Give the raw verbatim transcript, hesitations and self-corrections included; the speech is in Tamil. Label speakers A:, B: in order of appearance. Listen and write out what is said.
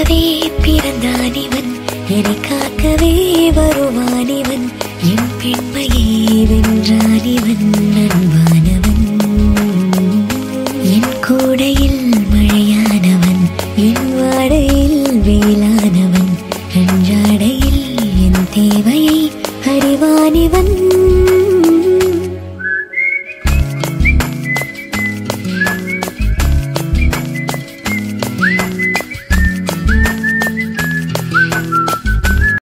A: எனக்காகவே பிறந்தான் இவன், எனக்காகவே வருவான் இவன், என் பெண்மையை வென்றான் இவன்.